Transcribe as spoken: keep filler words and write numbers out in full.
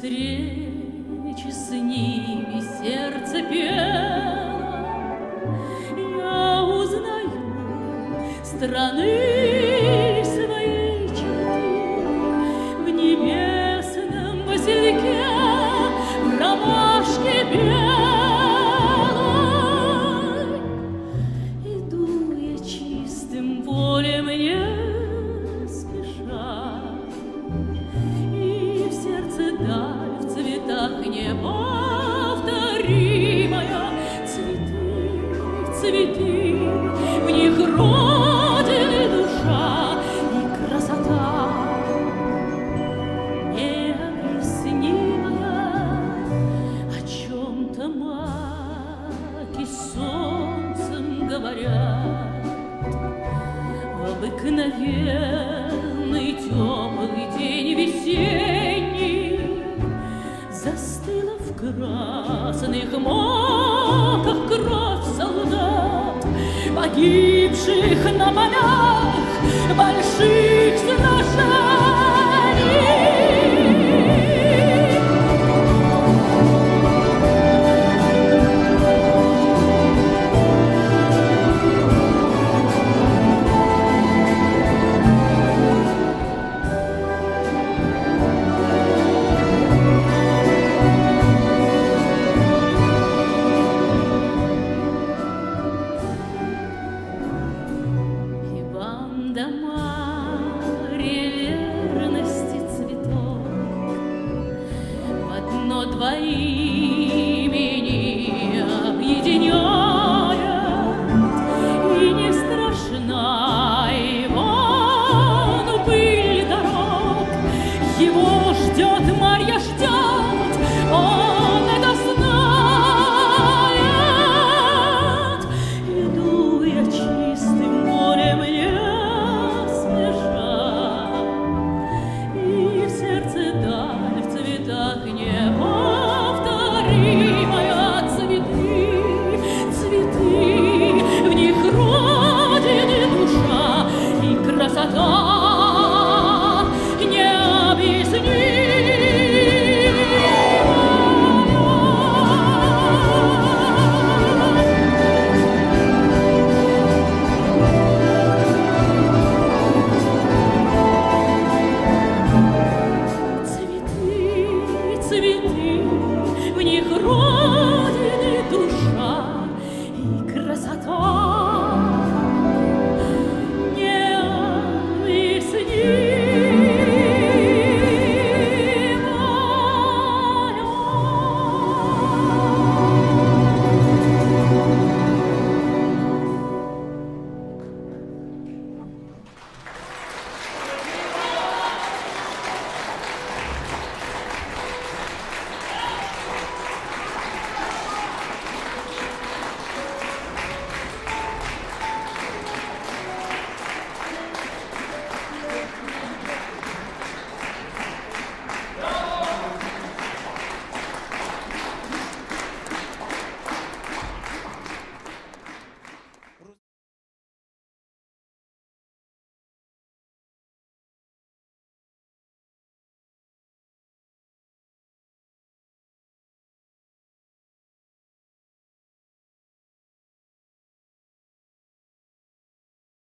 встречи с ними сердце пело. Я узнаю страны своей черты в небесном васильке, в ромашке белой. Иду я чистым полем не спеша, и в сердце даль в цветах неповторимая. Цветы, цветы, в них родина, душа и красота необъяснимая. О чем-то маки с солнцем говорят. В обыкновенный теплый день весенний застыла в красных маках кровь солдат, погибших на полях больших сражений. Дома верности цветок в одно двоих.